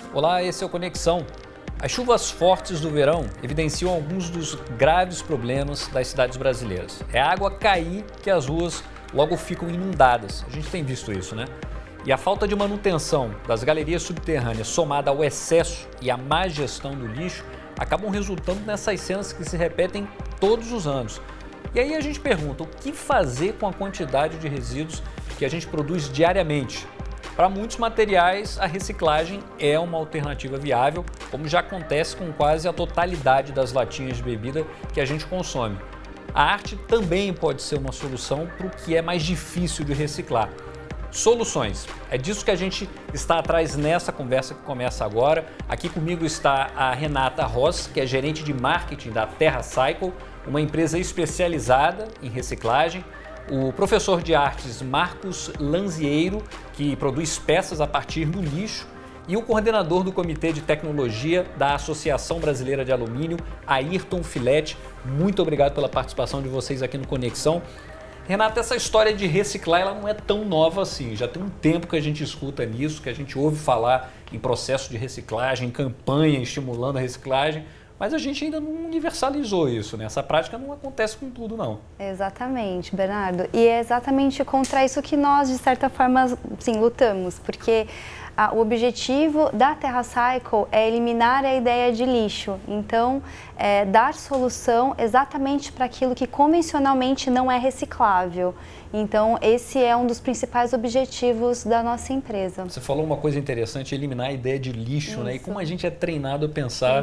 Olá, esse é o Conexão. As chuvas fortes do verão evidenciam alguns dos graves problemas das cidades brasileiras. É a água cair que as ruas logo ficam inundadas. A gente tem visto isso, né? E a falta de manutenção das galerias subterrâneas, somada ao excesso e à má gestão do lixo, acabam resultando nessas cenas que se repetem todos os anos. E aí a gente pergunta, o que fazer com a quantidade de resíduos que a gente produz diariamente? Para muitos materiais, a reciclagem é uma alternativa viável, como já acontece com quase a totalidade das latinhas de bebida que a gente consome. A arte também pode ser uma solução para o que é mais difícil de reciclar. Soluções. É disso que a gente está atrás nessa conversa que começa agora. Aqui comigo está a Renata Ross, que é gerente de marketing da TerraCycle, uma empresa especializada em reciclagem. O professor de artes Marcos Lanzieiro, que produz peças a partir do lixo, e o coordenador do Comitê de Tecnologia da Associação Brasileira de Alumínio, Ayrton Filete. Muito obrigado pela participação de vocês aqui no Conexão. Renata, essa história de reciclar ela não é tão nova assim. Já tem um tempo que a gente escuta nisso, que a gente ouve falar em processo de reciclagem, em campanha estimulando a reciclagem. Mas a gente ainda não universalizou isso, né? Essa prática não acontece com tudo, não. Exatamente, Bernardo. E é exatamente contra isso que nós, de certa forma, sim, lutamos. Porque o objetivo da TerraCycle é eliminar a ideia de lixo. Então, dar solução exatamente para aquilo que convencionalmente não é reciclável. Então, esse é um dos principais objetivos da nossa empresa. Você falou uma coisa interessante, eliminar a ideia de lixo, isso, né? E como a gente é treinado a pensar...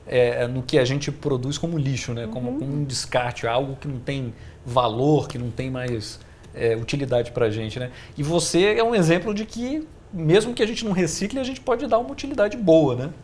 no que a gente produz como lixo, né? Como um descarte, algo que não tem valor, que não tem mais utilidade para a gente, né? E você é um exemplo de que, mesmo que a gente não recicle, a gente pode dar uma utilidade boa, né?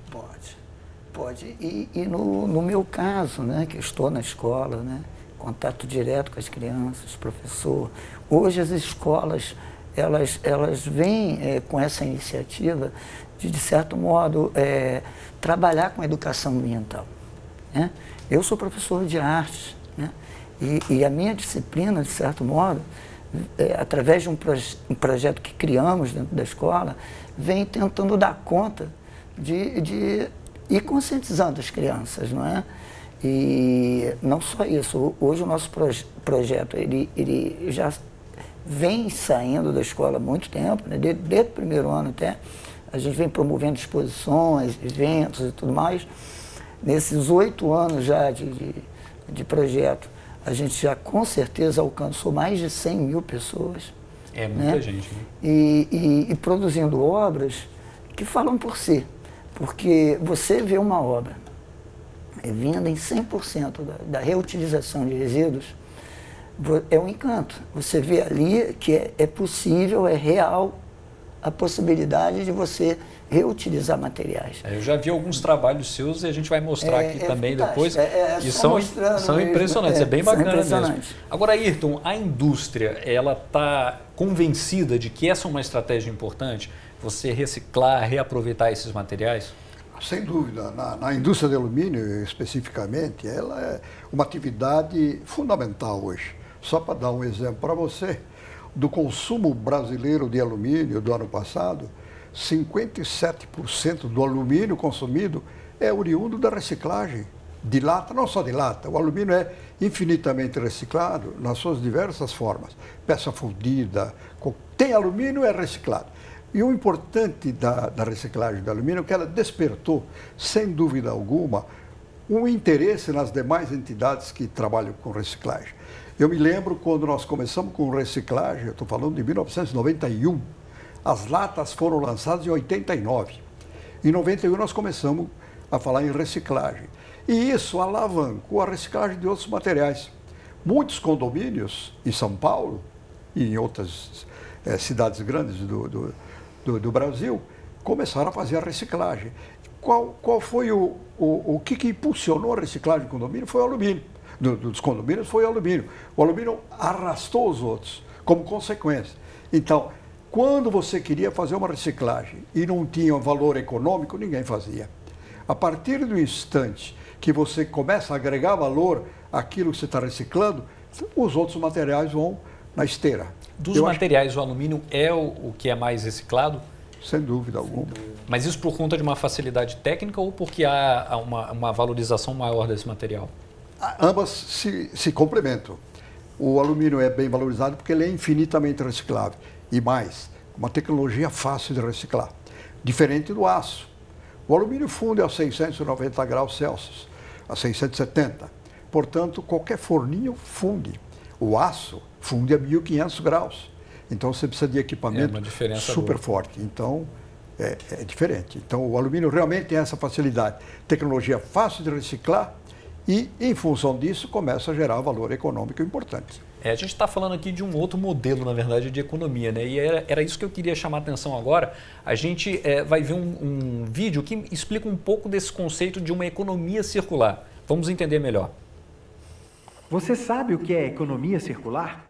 Pode. E no meu caso, né, que eu estou na escola, né, contato direto com as crianças, professor, hoje as escolas, elas vêm com essa iniciativa de certo modo, trabalhar com a educação ambiental. Né? Eu sou professor de artes, né? E a minha disciplina, de certo modo, através de um projeto que criamos dentro da escola, vem tentando dar conta de ir conscientizando as crianças, não é? E não só isso, hoje o nosso projeto ele já vem saindo da escola há muito tempo, né? Desde o primeiro ano até. A gente vem promovendo exposições, eventos e tudo mais. Nesses 8 anos já de projeto, a gente já com certeza alcançou mais de 100 mil pessoas. É muita gente, né? E produzindo obras que falam por si. Porque você vê uma obra vinda em 100% da reutilização de resíduos, é um encanto. Você vê ali que é possível, é real, a possibilidade de você reutilizar materiais. Eu já vi alguns trabalhos seus e a gente vai mostrar aqui também depois. E são impressionantes, é bem bacana mesmo. Agora, Ayrton, a indústria, ela está convencida de que essa é uma estratégia importante? Você reciclar, reaproveitar esses materiais? Sem dúvida. Na indústria de alumínio, especificamente, ela é uma atividade fundamental hoje. Só para dar um exemplo para você, do consumo brasileiro de alumínio do ano passado, 57% do alumínio consumido é oriundo da reciclagem de lata, não só de lata. O alumínio é infinitamente reciclado nas suas diversas formas. Peça fundida, tem alumínio, é reciclado. E o importante da reciclagem do alumínio é que ela despertou, sem dúvida alguma, um interesse nas demais entidades que trabalham com reciclagem. Eu me lembro quando nós começamos com reciclagem, eu estou falando de 1991, as latas foram lançadas em 89. Em 91 nós começamos a falar em reciclagem. E isso alavancou a reciclagem de outros materiais. Muitos condomínios em São Paulo e em outras cidades grandes do Brasil começaram a fazer a reciclagem. Qual foi o que impulsionou a reciclagem do condomínio? Foi o alumínio. Dos condomínios foi o alumínio. O alumínio arrastou os outros como consequência. Então, quando você queria fazer uma reciclagem e não tinha valor econômico, ninguém fazia. A partir do instante que você começa a agregar valor àquilo que você está reciclando, os outros materiais vão na esteira. Dos materiais, o alumínio é o que é mais reciclado? Sem dúvida alguma. Mas isso por conta de uma facilidade técnica ou porque há uma valorização maior desse material? Ambas se complementam. O alumínio é bem valorizado porque ele é infinitamente reciclável. E mais, uma tecnologia fácil de reciclar. Diferente do aço. O alumínio funde a 690 graus Celsius, a 670. Portanto, qualquer forninho funde. O aço funde a 1500 graus. Então, você precisa de equipamento super forte. Então, é diferente. Então, o alumínio realmente tem essa facilidade. Tecnologia fácil de reciclar e, em função disso, começa a gerar valor econômico importante. A gente está falando aqui de um outro modelo, na verdade, de economia, né? E era isso que eu queria chamar a atenção agora. A gente vai ver um vídeo que explica um pouco desse conceito de uma economia circular. Vamos entender melhor. Você sabe o que é economia circular?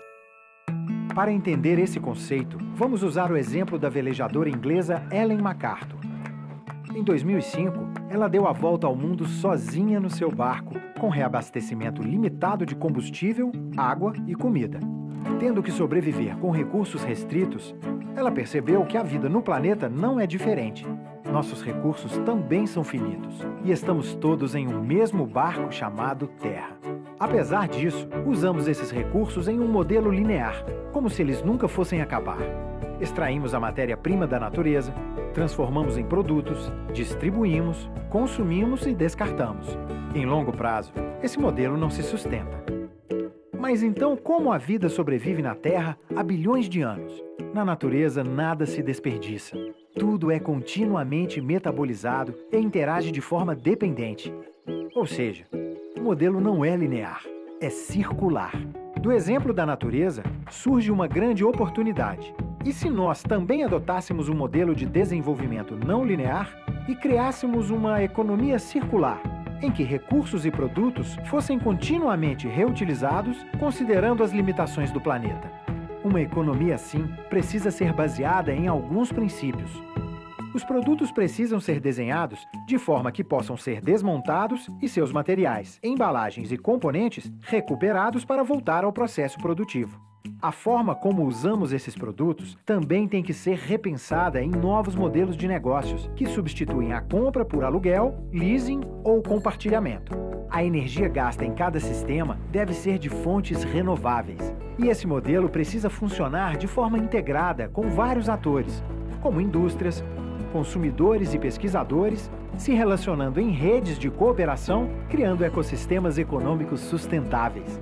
Para entender esse conceito, vamos usar o exemplo da velejadora inglesa Ellen MacArthur. Em 2005, ela deu a volta ao mundo sozinha no seu barco, com reabastecimento limitado de combustível, água e comida. Tendo que sobreviver com recursos restritos, ela percebeu que a vida no planeta não é diferente. Nossos recursos também são finitos e estamos todos em um mesmo barco chamado Terra. Apesar disso, usamos esses recursos em um modelo linear, como se eles nunca fossem acabar. Extraímos a matéria-prima da natureza, transformamos em produtos, distribuímos, consumimos e descartamos. Em longo prazo, esse modelo não se sustenta. Mas então, como a vida sobrevive na Terra há bilhões de anos? Na natureza, nada se desperdiça. Tudo é continuamente metabolizado e interage de forma dependente. Ou seja, o modelo não é linear, é circular. Do exemplo da natureza, surge uma grande oportunidade. E se nós também adotássemos um modelo de desenvolvimento não linear e criássemos uma economia circular, em que recursos e produtos fossem continuamente reutilizados, considerando as limitações do planeta? Uma economia assim precisa ser baseada em alguns princípios. Os produtos precisam ser desenhados de forma que possam ser desmontados e seus materiais, embalagens e componentes recuperados para voltar ao processo produtivo. A forma como usamos esses produtos também tem que ser repensada em novos modelos de negócios que substituem a compra por aluguel, leasing ou compartilhamento. A energia gasta em cada sistema deve ser de fontes renováveis. E esse modelo precisa funcionar de forma integrada com vários atores, como indústrias, consumidores e pesquisadores, se relacionando em redes de cooperação, criando ecossistemas econômicos sustentáveis.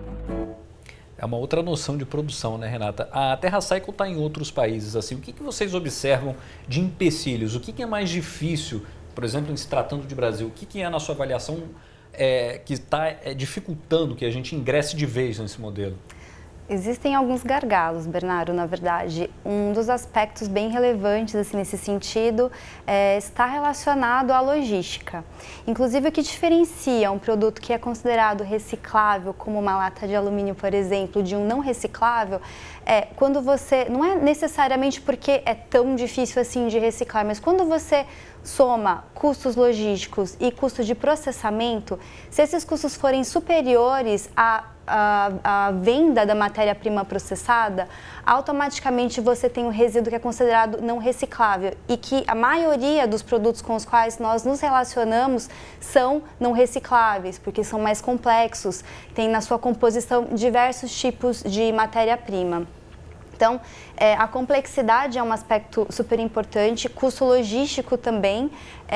É uma outra noção de produção, né, Renata? A TerraCycle está em outros países. Assim, o que vocês observam de empecilhos? O que é mais difícil, por exemplo, em se tratando de Brasil? O que é, na sua avaliação, que está dificultando que a gente ingresse de vez nesse modelo? Existem alguns gargalos, Bernardo, na verdade. Um dos aspectos bem relevantes assim, nesse sentido está relacionado à logística. Inclusive, o que diferencia um produto que é considerado reciclável, como uma lata de alumínio, por exemplo, de um não reciclável, é quando você... Não é necessariamente porque é tão difícil assim de reciclar, mas quando você soma custos logísticos e custo de processamento, se esses custos forem superiores a venda da matéria-prima processada, automaticamente você tem um resíduo que é considerado não reciclável e que a maioria dos produtos com os quais nós nos relacionamos são não recicláveis, porque são mais complexos, tem na sua composição diversos tipos de matéria-prima. Então, a complexidade é um aspecto super importante, custo logístico também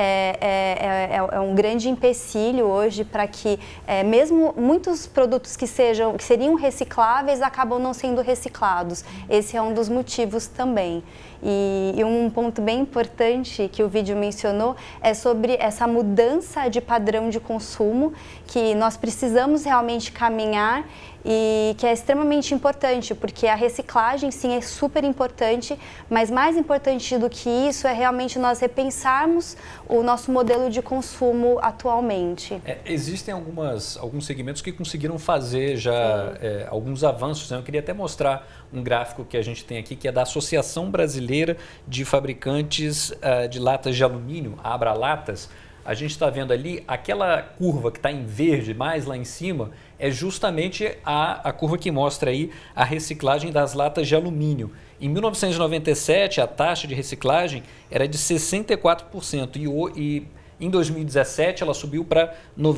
é um grande empecilho hoje para que mesmo muitos produtos que seriam recicláveis acabam não sendo reciclados. Esse é um dos motivos também. E um ponto bem importante que o vídeo mencionou é sobre essa mudança de padrão de consumo que nós precisamos realmente caminhar e que é extremamente importante, porque a reciclagem sim é super importante, mas mais importante do que isso é realmente nós repensarmos o nosso modelo de consumo atualmente. Existem alguns segmentos que conseguiram fazer já alguns avanços, né? Eu queria até mostrar um gráfico que a gente tem aqui, que é da Associação Brasileira de Fabricantes de Latas de Alumínio, a Abralatas. a gente está vendo ali, aquela curva que está em verde, mais lá em cima, é justamente a curva que mostra aí a reciclagem das latas de alumínio. Em 1997, a taxa de reciclagem era de 64% e em 2017 ela subiu para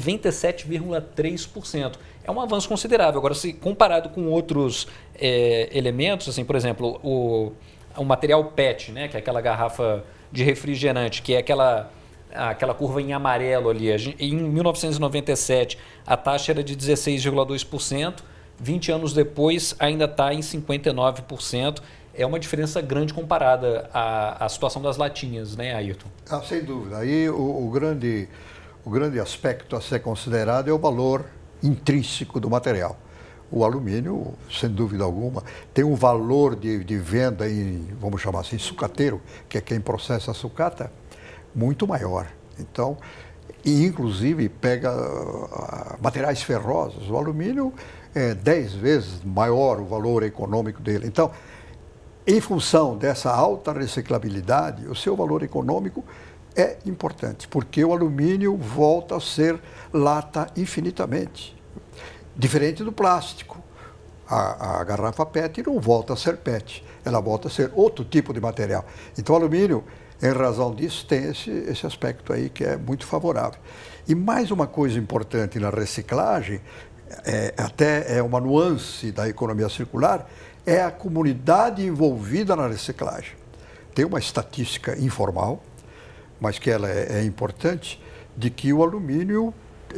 97,3%. É um avanço considerável. Agora, se comparado com outros elementos, assim, por exemplo, o material PET, né, que é aquela garrafa de refrigerante, que é aquela curva em amarelo ali. Em 1997, a taxa era de 16,2%. 20 anos depois, ainda está em 59%. É uma diferença grande comparada à situação das latinhas, né, Ayrton? Sem dúvida. Aí o grande aspecto a ser considerado é o valor intrínseco do material. O alumínio, sem dúvida alguma, tem um valor de venda em, vamos chamar assim, sucateiro, que é quem processa a sucata, muito maior. Então, e inclusive pega materiais ferrosos. O alumínio é 10 vezes maior o valor econômico dele. Então, em função dessa alta reciclabilidade, o seu valor econômico é importante, porque o alumínio volta a ser lata infinitamente. Diferente do plástico. A garrafa PET não volta a ser PET, ela volta a ser outro tipo de material. Então, o alumínio, em razão disso, tem esse aspecto aí que é muito favorável. E mais uma coisa importante na reciclagem, até é uma nuance da economia circular, é a comunidade envolvida na reciclagem. Tem uma estatística informal, mas que ela é importante, de que o alumínio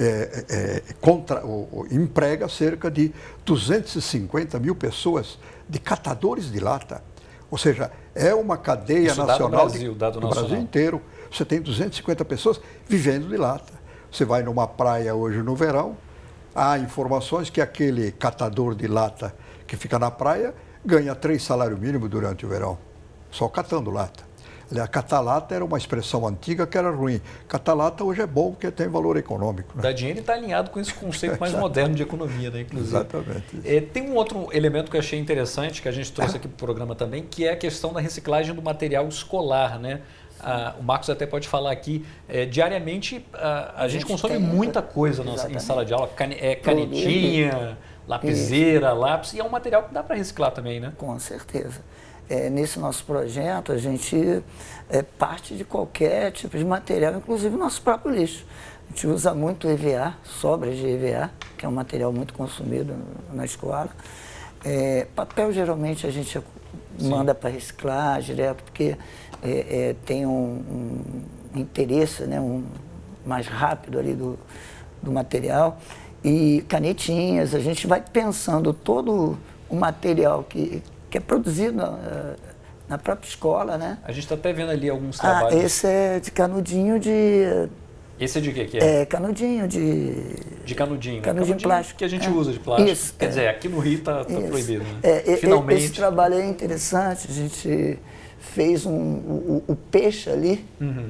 emprega cerca de 250 mil pessoas de catadores de lata. Ou seja, é uma cadeia Isso nacional do Brasil inteiro. Você tem 250 pessoas vivendo de lata. Você vai numa praia hoje no verão, há informações que aquele catador de lata que fica na praia ganha 3 salários mínimos durante o verão, só catando lata. Aliás, catar lata era uma expressão antiga que era ruim. Catar lata hoje é bom porque tem valor econômico. Né? Dá dinheiro e está alinhado com esse conceito mais moderno de economia, né, inclusive. Exatamente. Tem um outro elemento que eu achei interessante, que a gente trouxe aqui para o programa também, que é a questão da reciclagem do material escolar, né? O Marcos até pode falar aqui, diariamente a gente consome muita coisa em sala de aula, canetinha, lapiseira, lápis, e é um material que dá para reciclar também, né? Com certeza. Nesse nosso projeto, a gente parte de qualquer tipo de material, inclusive o nosso próprio lixo. A gente usa muito EVA, sobras de EVA, que é um material muito consumido na escola. Papel, geralmente, a gente manda para reciclar direto, porque tem um interesse, né, mais rápido ali do material. E canetinhas, a gente vai pensando todo o material que é produzido na própria escola, né? A gente está até vendo ali alguns trabalhos. Esse é de canudinho de... Esse é de que é? Canudinho de... De canudinho. Canudinho plástico. Que a gente usa de plástico. Isso, Quer dizer, aqui no Rio está proibido, né? Finalmente. Esse trabalho é interessante, a gente fez o peixe ali,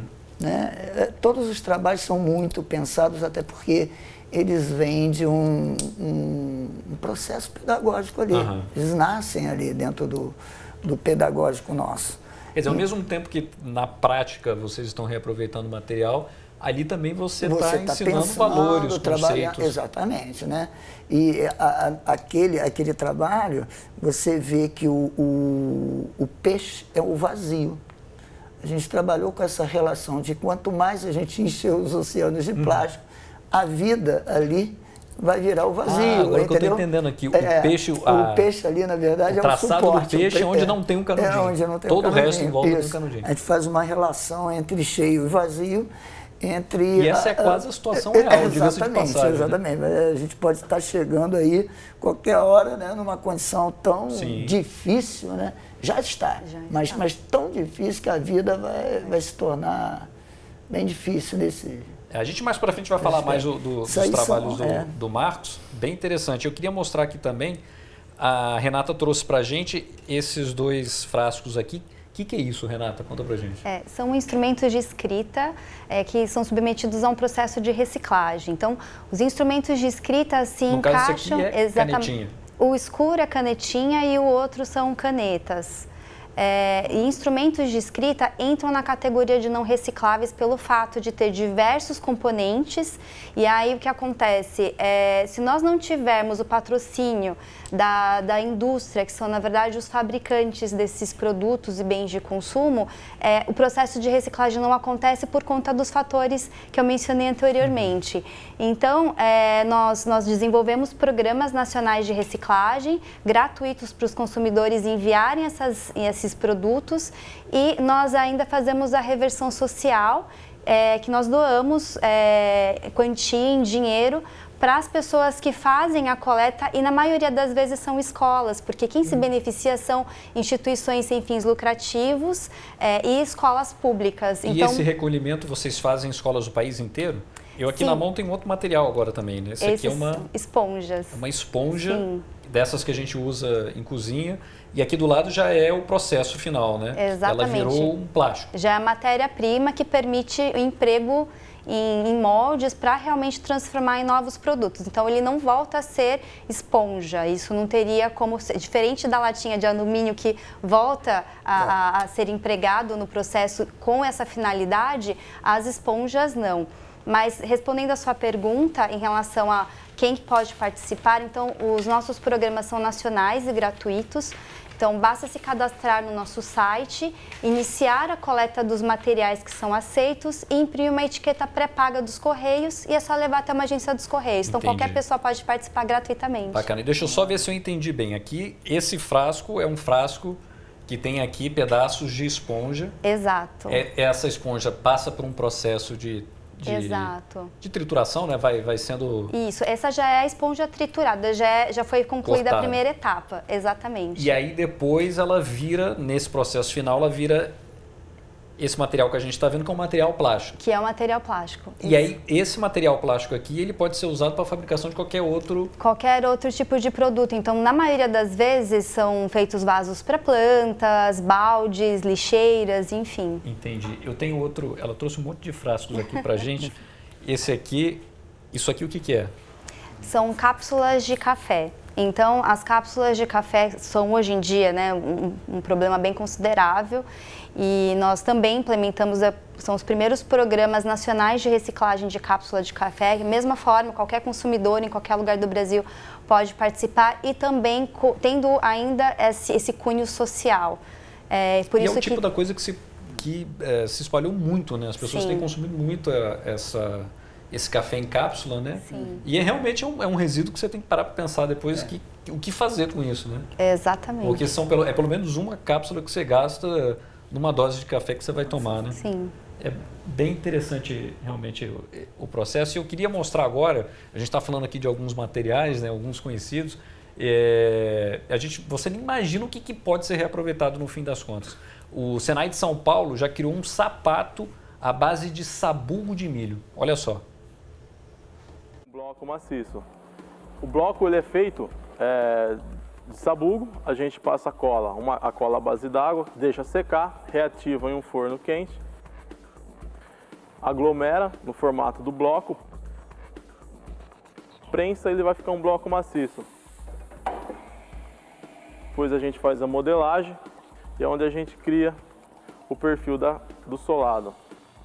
né? Todos os trabalhos são muito pensados, até porque eles vêm de um processo pedagógico ali. Eles nascem ali dentro do pedagógico nosso. Quer dizer, ao mesmo tempo que na prática vocês estão reaproveitando o material, ali também você está ensinando valores, conceitos. Exatamente, né? E aquele trabalho, você vê que o peixe é o vazio. A gente trabalhou com essa relação de quanto mais a gente encher os oceanos de plástico, a vida ali vai virar o vazio. Agora que eu estou entendendo aqui, o peixe ali, na verdade, é um suporte. O traçado do peixe é onde não tem um canudinho. Onde não tem todo um o resto em volta tem um canudinho. A gente faz uma relação entre cheio e vazio, E essa é quase a situação real, diga-se de passagem. Exatamente. Né? A gente pode estar chegando aí qualquer hora, né, numa condição tão difícil, né? Já está. Mas tão difícil que a vida vai se tornar bem difícil nesse... A gente mais para frente vai falar mais dos trabalhos do Marcos, bem interessante. Eu queria mostrar aqui também, a Renata trouxe para a gente esses 2 frascos aqui. O que é isso, Renata? Conta pra gente. São instrumentos de escrita que são submetidos a um processo de reciclagem. Então, os instrumentos de escrita se encaixam... Caso, esse aqui é canetinha. O escuro é canetinha e o outro são canetas. e instrumentos de escrita entram na categoria de não recicláveis pelo fato de ter diversos componentes. E aí o que acontece? Se nós não tivermos o patrocínio da indústria, que são na verdade os fabricantes desses produtos e bens de consumo, o processo de reciclagem não acontece por conta dos fatores que eu mencionei anteriormente. Então, nós desenvolvemos programas nacionais de reciclagem gratuitos para os consumidores enviarem esses produtos, e nós ainda fazemos a reversão social, que nós doamos quantia em dinheiro para as pessoas que fazem a coleta, e na maioria das vezes são escolas, porque quem se beneficia são instituições sem fins lucrativos e escolas públicas. E esse recolhimento vocês fazem em escolas do país inteiro? Eu aqui na mão tenho outro material agora também, né? Esse aqui é uma esponjas. Uma esponja, sim, dessas que a gente usa em cozinha. E aqui do lado já é o processo final, né? Exatamente. Ela virou um plástico. Já é a matéria-prima que permite o emprego em moldes para realmente transformar em novos produtos. Então ele não volta a ser esponja. Isso não teria como ser, diferente da latinha de alumínio que volta a ser empregado no processo com essa finalidade, as esponjas não. Mas respondendo a sua pergunta em relação a quem pode participar, então os nossos programas são nacionais e gratuitos. Então, basta se cadastrar no nosso site, iniciar a coleta dos materiais que são aceitos e imprimir uma etiqueta pré-paga dos Correios, e é só levar até uma agência dos Correios. Então, qualquer pessoa pode participar gratuitamente. Bacana. E deixa eu só ver se eu entendi bem. Aqui, esse frasco é um frasco que tem aqui pedaços de esponja. Exato. Essa esponja passa por um processo de trituração, né? Vai sendo... Isso, essa já é a esponja triturada, já foi concluída cortada. A primeira etapa, exatamente. E aí depois ela vira, nesse processo final, ela vira esse material que a gente está vendo, que é um material plástico. Que é um material plástico. E aí esse material plástico aqui, ele pode ser usado para a fabricação de qualquer outro tipo de produto. Então, na maioria das vezes, são feitos vasos para plantas, baldes, lixeiras, enfim. Entendi. Eu tenho outro, ela trouxe um monte de frascos aqui para gente. Esse aqui, isso aqui o que é? São cápsulas de café. Então, as cápsulas de café são hoje em dia, né, um problema bem considerável, e nós também implementamos, são os primeiros programas nacionais de reciclagem de cápsula de café. Da mesma forma, qualquer consumidor em qualquer lugar do Brasil pode participar, e também tendo ainda esse cunho social. Por isso é o tipo da coisa que se espalhou muito, né? As pessoas têm consumido muito esse café em cápsula, né? Sim. E realmente é um resíduo que você tem que parar para pensar depois o que fazer com isso, né? Exatamente. Porque é pelo menos uma cápsula que você gasta numa dose de café que você vai tomar, né? Sim. É bem interessante realmente o processo. E eu queria mostrar agora, a gente está falando aqui de alguns materiais, né, alguns conhecidos. Você nem imagina o que pode ser reaproveitado no fim das contas. O Senai de São Paulo já criou um sapato à base de sabugo de milho. Olha só. Bloco maciço. O bloco ele é feito de sabugo, a gente passa a cola à base d'água, deixa secar, reativa em um forno quente, aglomera no formato do bloco, prensa e ele vai ficar um bloco maciço. Depois a gente faz a modelagem e é onde a gente cria o perfil do solado.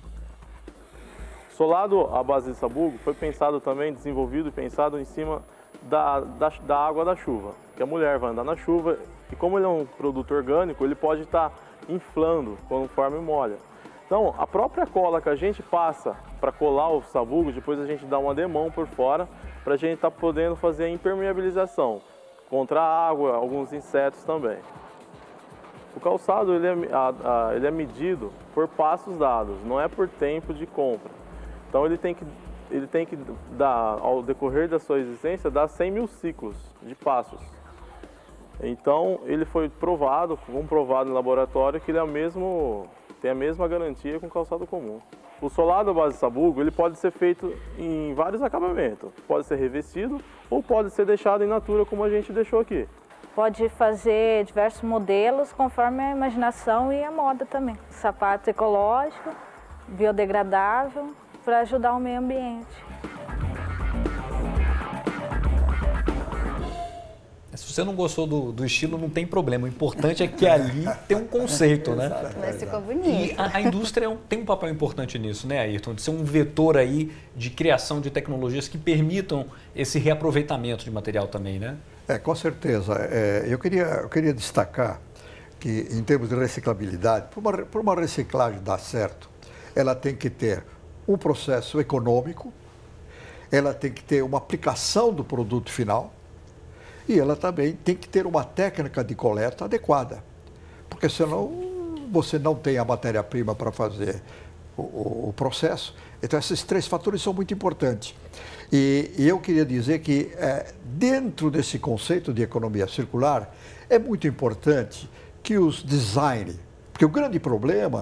Solado à base de sabugo foi pensado também, desenvolvido e pensado em cima da água da chuva. Que a mulher vai andar na chuva e como ele é um produto orgânico, ele pode estar inflando conforme molha. Então, a própria cola que a gente passa para colar o sabugo, depois a gente dá uma demão por fora para a gente estar podendo fazer a impermeabilização contra a água, alguns insetos também. O calçado ele é medido por passos dados, não é por tempo de compra. Então ele tem que dar, ao decorrer da sua existência, dar 100 mil ciclos de passos. Então ele foi comprovado em laboratório que ele tem a mesma garantia com o calçado comum. O solado à base de sabugo ele pode ser feito em vários acabamentos. Pode ser revestido ou pode ser deixado in natura como a gente deixou aqui. Pode fazer diversos modelos conforme a imaginação e a moda também. Sapato ecológico, biodegradável, para ajudar o meio ambiente. Se você não gostou do estilo, não tem problema. O importante é que ali tem um conceito, né? Mas ficou bonito. E a indústria tem um papel importante nisso, né, Ayrton? De ser um vetor aí de criação de tecnologias que permitam esse reaproveitamento de material também, né? Com certeza. Eu queria destacar que, em termos de reciclabilidade, para uma reciclagem dar certo, ela tem que ter um processo econômico, ela tem que ter uma aplicação do produto final e ela também tem que ter uma técnica de coleta adequada, porque senão você não tem a matéria-prima para fazer o processo. Então, esses 3 fatores são muito importantes. E eu queria dizer que, dentro desse conceito de economia circular, é muito importante que os design, porque o grande problema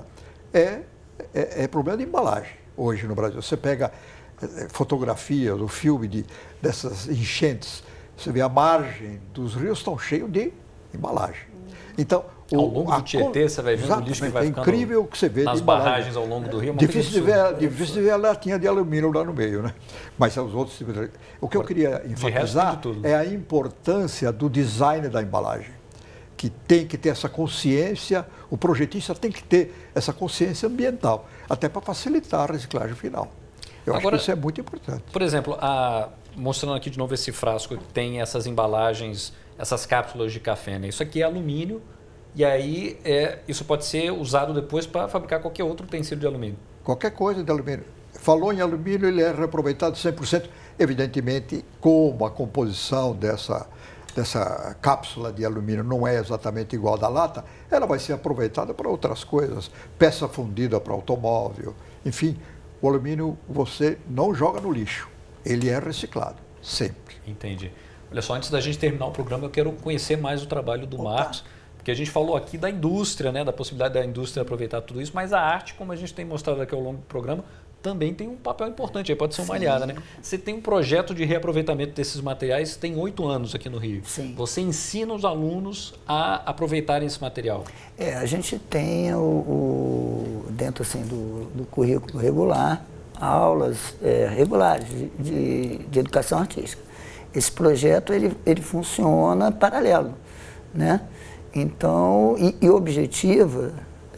é problema de embalagem hoje no Brasil. Você pega fotografias, o filme dessas enchentes, você vê a margem dos rios estão cheios de embalagem. Então, ao longo do Tietê, você vai vendo o lixo que vai ficando incrível o que você vê nas barragens ao longo do rio. Difícil de ver a latinha de alumínio lá no meio, né? Mas os outros tipos de... O que eu queria enfatizar é a importância do design da embalagem, que tem que ter essa consciência, o projetista tem que ter essa consciência ambiental, até para facilitar a reciclagem final. Eu acho que isso é muito importante. Por exemplo, mostrando aqui de novo esse frasco que tem essas embalagens, essas cápsulas de café, né? Isso aqui é alumínio e aí isso pode ser usado depois para fabricar qualquer outro utensílio de alumínio. Qualquer coisa de alumínio. Falou em alumínio, ele é reaproveitado 100%, evidentemente, como a composição dessa cápsula de alumínio não é exatamente igual à da lata, ela vai ser aproveitada para outras coisas, peça fundida para automóvel, enfim, o alumínio você não joga no lixo, ele é reciclado, sempre. Entendi. Olha só, antes da gente terminar o programa, eu quero conhecer mais o trabalho do Marcos, porque a gente falou aqui da indústria, né, da possibilidade da indústria aproveitar tudo isso, mas a arte, como a gente tem mostrado aqui ao longo do programa, também tem um papel importante, aí pode ser uma aliada, né? Você tem um projeto de reaproveitamento desses materiais, tem 8 anos aqui no Rio. Sim. Você ensina os alunos a aproveitarem esse material. A gente tem dentro assim, do currículo regular, aulas regulares de educação artística. Esse projeto ele funciona paralelo, né? Então, e o objetivo,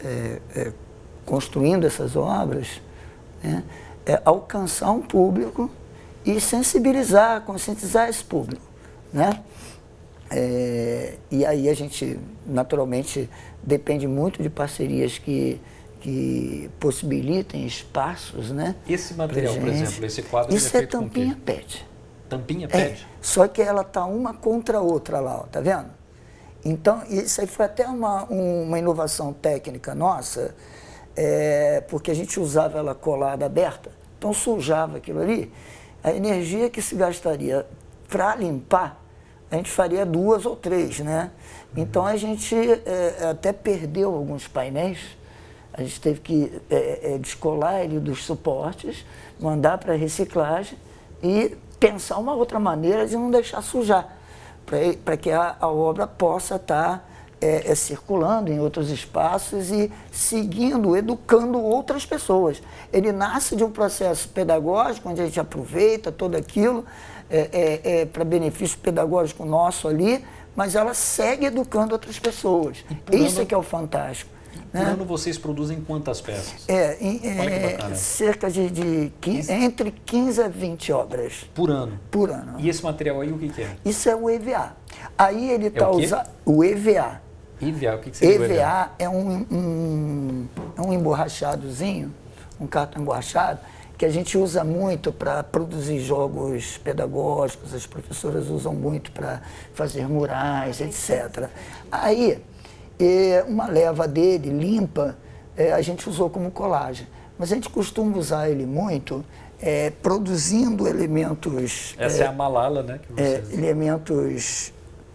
construindo essas obras, né, é alcançar um público e sensibilizar, conscientizar esse público, né? E aí a gente, naturalmente, depende muito de parcerias que possibilitem espaços, né? Esse material, por exemplo, esse quadro... Isso é tampinha PET. Tampinha PET? Só que ela está uma contra a outra lá, ó, tá vendo? Então, isso aí foi até uma inovação técnica nossa, porque a gente usava ela colada aberta, então sujava aquilo ali, a energia que se gastaria para limpar, a gente faria 2 ou 3, né? Então a gente até perdeu alguns painéis, a gente teve que descolar ele dos suportes, mandar para reciclagem e pensar uma outra maneira de não deixar sujar, para que a obra possa estar circulando em outros espaços e seguindo, educando outras pessoas. Ele nasce de um processo pedagógico, onde a gente aproveita tudo aquilo para benefício pedagógico nosso ali, mas ela segue educando outras pessoas. Isso é que é o fantástico. Por ano vocês produzem quantas peças? Cerca de entre 15 a 20 obras. Por ano? Por ano. E esse material aí, o que é? Isso é o EVA. Aí ele está usando... O EVA. EVA, o que seria o EVA? EVA é um emborrachadozinho, um cartão emborrachado, que a gente usa muito para produzir jogos pedagógicos, as professoras usam muito para fazer murais, etc. Aí, uma leva dele, limpa, a gente usou como colagem. Mas a gente costuma usar ele muito produzindo elementos... Essa é a Malala, né? Que vocês... elementos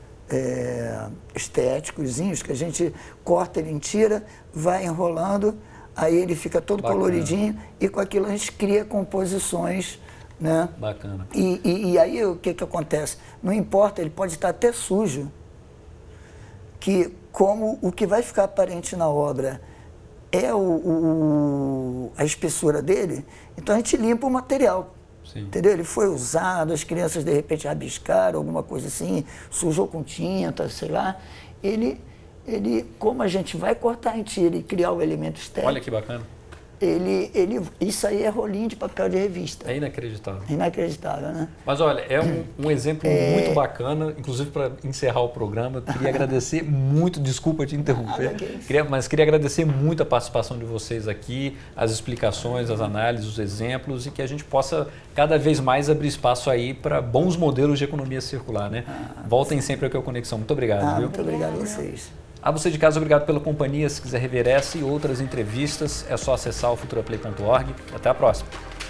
estéticos, que a gente corta, ele tira, vai enrolando, aí ele fica todo coloridinho e com aquilo a gente cria composições, né? Bacana. E aí o que acontece? Não importa, ele pode estar até sujo, que como o que vai ficar aparente na obra é a espessura dele, então a gente limpa o material. Sim. Entendeu? Ele foi usado, as crianças de repente rabiscaram alguma coisa assim, sujou com tinta, sei lá. Ele, como a gente vai cortar em tira e criar o elemento estético. Olha que bacana. Isso aí é rolinho de papel de revista. É inacreditável. Inacreditável, né? Mas olha, é um exemplo muito bacana, inclusive para encerrar o programa, eu queria agradecer muito, desculpa te interromper, mas queria agradecer muito a participação de vocês aqui, as explicações, as análises, os exemplos, e que a gente possa cada vez mais abrir espaço aí para bons modelos de economia circular, né? Voltem sempre aqui ao Conexão. Muito obrigado, viu? Muito obrigado a vocês. A você de casa, obrigado pela companhia. Se quiser rever essa e outras entrevistas, é só acessar o futuraplay.org. Até a próxima.